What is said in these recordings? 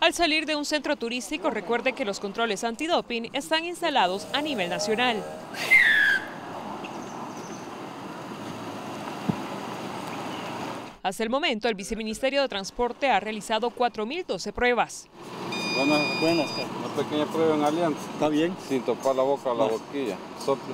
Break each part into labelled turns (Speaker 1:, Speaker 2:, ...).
Speaker 1: Al salir de un centro turístico, recuerde que los controles antidoping están instalados a nivel nacional. Hasta el momento, el Viceministerio de Transporte ha realizado 4.012 pruebas.
Speaker 2: Buenas. Una pequeña prueba en alianza.
Speaker 3: ¿Está bien?
Speaker 2: Sin topar la boca a la boquilla. Sople.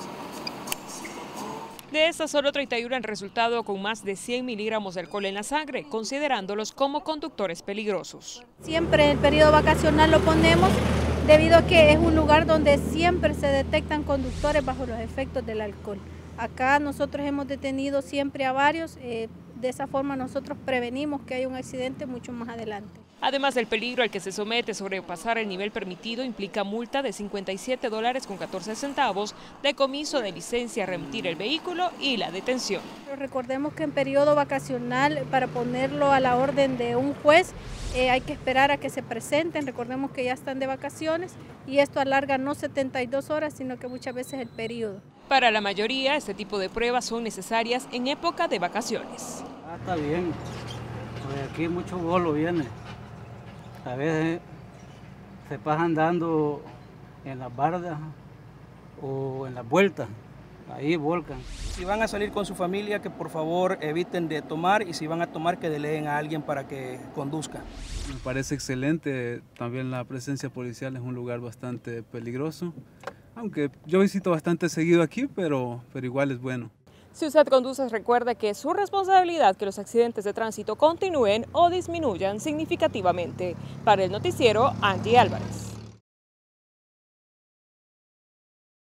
Speaker 1: De estas, solo 31 han resultado con más de 100 miligramos de alcohol en la sangre, considerándolos como conductores peligrosos.
Speaker 4: Siempre el periodo vacacional lo ponemos debido a que es un lugar donde siempre se detectan conductores bajo los efectos del alcohol. Acá nosotros hemos detenido siempre a varios, de esa forma nosotros prevenimos que haya un accidente mucho más adelante.
Speaker 1: Además del peligro al que se somete sobrepasar el nivel permitido, implica multa de $57.14, decomiso de licencia, remitir el vehículo y la detención.
Speaker 4: Pero recordemos que en periodo vacacional, para ponerlo a la orden de un juez, hay que esperar a que se presenten. Recordemos que ya están de vacaciones y esto alarga no 72 horas, sino que muchas veces el periodo.
Speaker 1: Para la mayoría, este tipo de pruebas son necesarias en época de vacaciones.
Speaker 3: Está bien, pues aquí mucho bolo viene. A veces se pasan dando en las bardas o en las vueltas, ahí volcan.
Speaker 5: Si van a salir con su familia, que por favor eviten de tomar, y si van a tomar, que deleguen a alguien para que conduzca.
Speaker 6: Me parece excelente, también la presencia policial es un lugar bastante peligroso, aunque yo visito bastante seguido aquí, pero igual es bueno.
Speaker 1: Si usted conduce, recuerde que es su responsabilidad que los accidentes de tránsito continúen o disminuyan significativamente. Para el noticiero, Angie Álvarez.